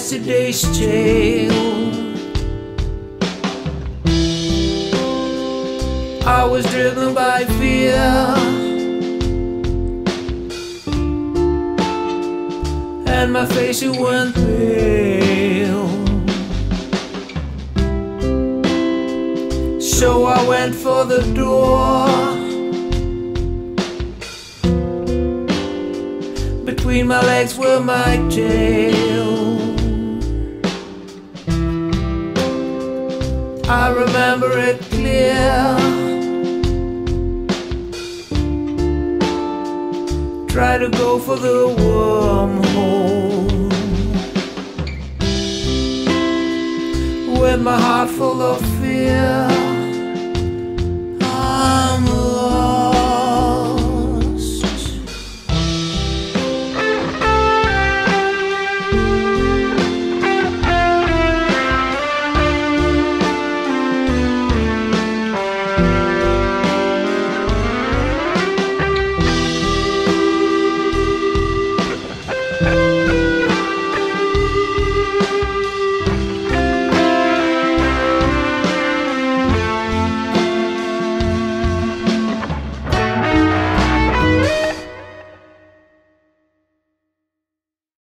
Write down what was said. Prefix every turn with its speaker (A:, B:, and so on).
A: yesterday's tale. I was driven by fear, and my face it went pale. So I went for the door. Between my legs were my tail. I remember it clear. Try to go for the wormhole with my heart full of fear.